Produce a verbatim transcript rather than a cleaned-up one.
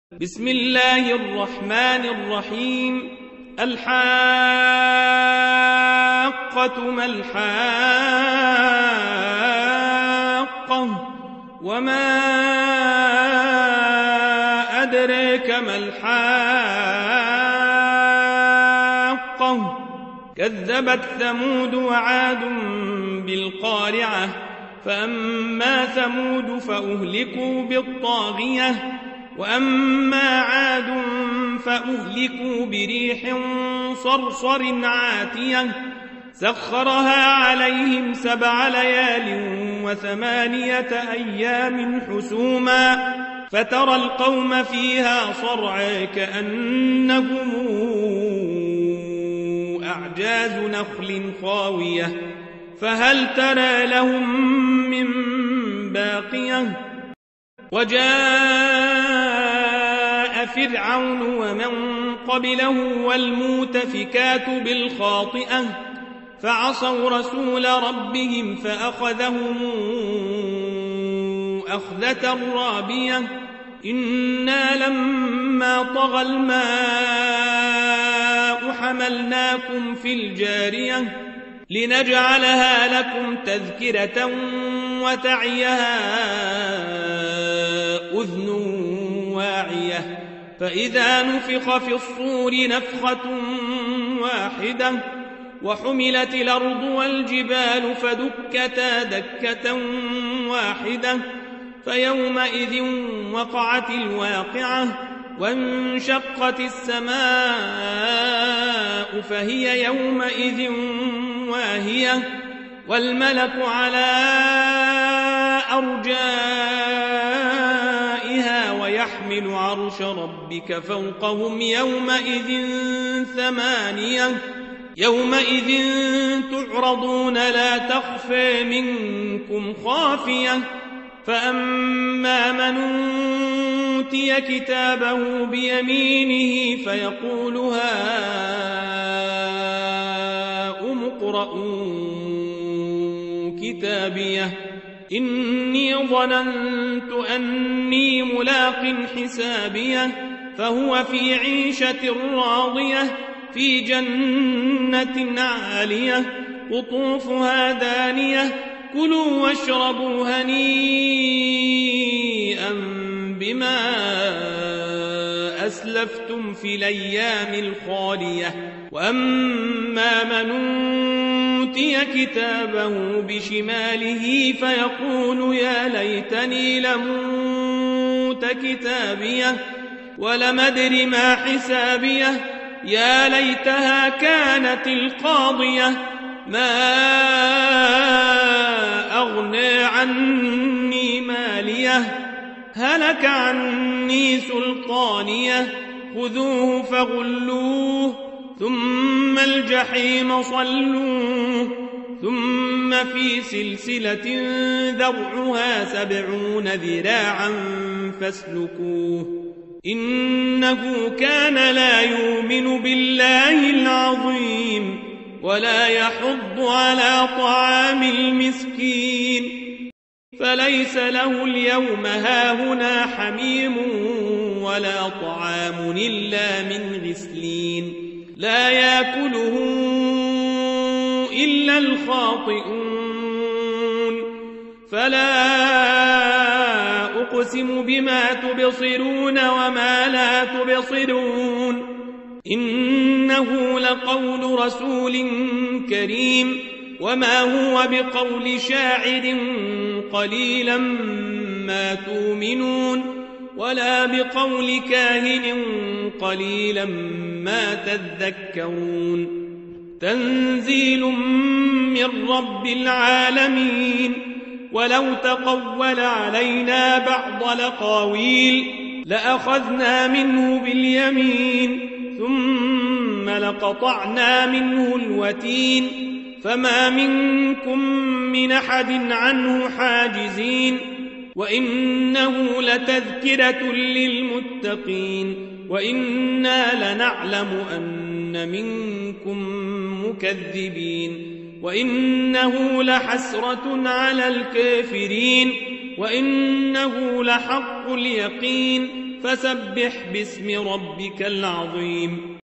بسم الله الرحمن الرحيم. الحاقة ما الحاقة وما أدريك ما الحاقة كذبت ثمود وعاد بالقارعة فأما ثمود فأهلكوا بالطاغية وأما عاد فأهلكوا بريح صرصر عاتية سخرها عليهم سبع ليال وثمانية أيام حسوما فترى القوم فيها صرعى كأنهم أعجاز نخل خاوية فهل ترى لهم من باقية وجاء فرعون ومن قبله والمؤتفكات بالخاطئة فعصوا رسول ربهم فأخذهم أخذة رابية إنا لما طغى الماء حملناكم في الجارية لنجعلها لكم تذكرة وتعيها أذن واعية فإذا نفخ في الصور نفخة واحدة وحملت الأرض والجبال فدكتا دكة واحدة فيومئذ وقعت الواقعة وانشقت السماء فهي يومئذ واهية والملك على أرجائها ويحمل عرش ربك فوقهم يومئذ ثمانية يومئذ تعرضون لا تخفى منكم خافية فأما من أوتي كتابه بيمينه فيقول هاؤم اقرءوا كتابيه إني ظننت أني ملاق حسابيه فهو في عيشة راضية في جنة عالية قطوفها دانية كلوا واشربوا هنيئا بما أسلفتم في الأيام الخالية وأما من أوتي كتابه بشماله فيقول يا ليتني لموت كتابيه ولم أدر ما حسابيه يا ليتها كانت القاضية ما أغنى عني ماليه هلك عني سلطانيه خذوه فغلوه ثم الجحيم صلوه ثم في سلسلة ذرعها سبعون ذراعا فاسلكوه إنه كان لا يؤمن بالله العظيم ولا يحض على طعام المسكين فليس له اليوم هاهنا حميم ولا طعام إلا من غسلين لا يأكله إلا الخاطئون فلا أقسم بما تبصرون وما لا تبصرون إنه لقول رسول كريم وما هو بقول شاعر قليلا ما تؤمنون ولا بقول كاهن قليلا ما تذكرون تنزيل من رب العالمين ولو تقول علينا بعض الأقاويل لأخذنا منه باليمين ثم لقطعنا منه الوتين فما منكم من أحد عنه حاجزين وإنه لتذكرة للمتقين وإنا لنعلم أن منكم مكذبين وإنه لحسرة على الكافرين وإنه لحق اليقين فسبح باسم ربك العظيم